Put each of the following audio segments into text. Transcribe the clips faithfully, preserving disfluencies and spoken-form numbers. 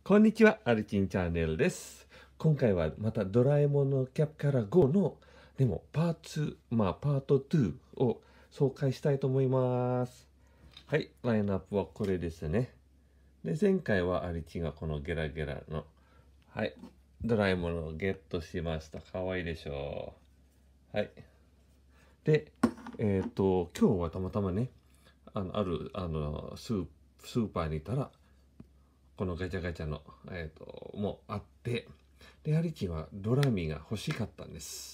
こんにちは、アルチンチャンネルです。今回はまたドラえもんのキャプからゴの、でもパーツ、まあパートにを紹介したいと思います。はい、ラインナップはこれですね。で、前回はアルチンがこのゲラゲラの、はい、ドラえもんをゲットしました。かわいいでしょう。はい。で、えっと、今日はたまたまね、あの、ある、あの、スースーパーにいたら、このガチャガチャの、えー、ともあって、で、アリチンはドラミが欲しかったんです。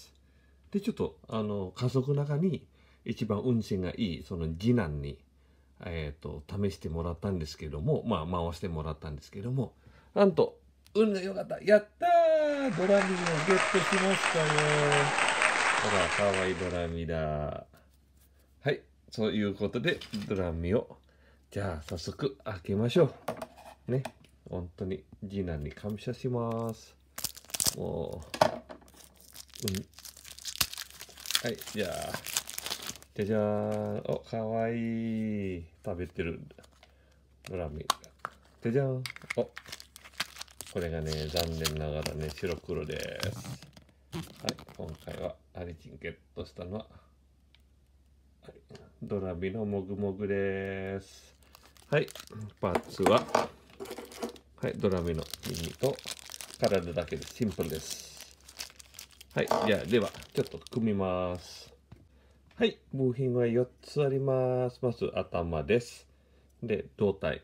で、ちょっと、あの、家族の中に一番運勢がいい、その次男に、えっ、と、試してもらったんですけども、まあ、回してもらったんですけども、なんと、運が良かった。やったー、ドラミをゲットしましたよ。ほら、かわいいドラミだ。はい、そういうことで、ドラミを、じゃあ、早速開けましょう。ね。本当に次男に感謝します。もう、うん。はい、じゃあ、じゃじゃーん。お、かわいい。食べてる。ドラミ。じゃじゃん。お、これがね、残念ながらね、白黒です。はい、今回はアリチンゲットしたのは、はい、ドラミのもぐもぐです。はい、パーツは、はい、ドラミの耳と体だけでシンプルです。はい、じゃあ、では、ちょっと組みます。はい、部品はよっつあります。まず頭です。で、胴体。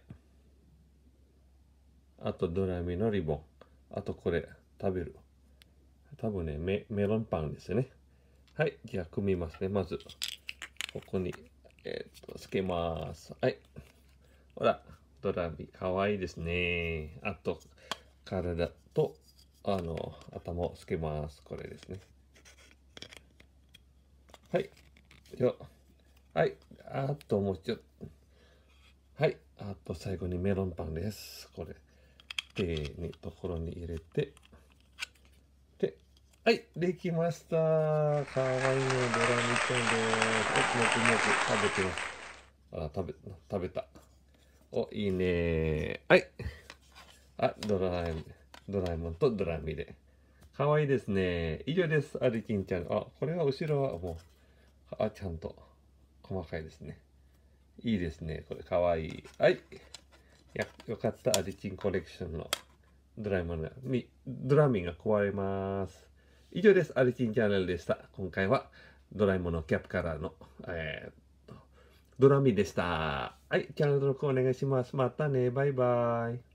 あとドラミのリボン。あとこれ、食べる。多分ね、メメロンパンですね。はい、じゃあ組みますね。まず、ここに、えっと、つけます。はい。ほら、ドラミ、かわいいですね。あと、体と、あの、頭をつけます。これですね。はい。よ。はい。あともうちょっと。はい。あと最後にメロンパンです。これ、手にところに入れて、で、はい。できました。かわいいね。ドラミちゃんです。お、もくもく食べてます。あ、食べ、食べた。お、いいね。はい。あ、ドラえもん、ドラえもんとドラミで。かわいいですね。以上です。アリキンちゃん。あ、これは後ろはもう、あ、ちゃんと細かいですね。いいですね。これかわいい。はい。や、よかった。アリチンコレクションのドラえもんが、み、ドラミが壊れます。以上です。アリチンチャンネルでした。今回はドラえもんのキャップからの、えーっと、ドラミでした。はい。チャンネル登録お願いします。またね。バイバイ。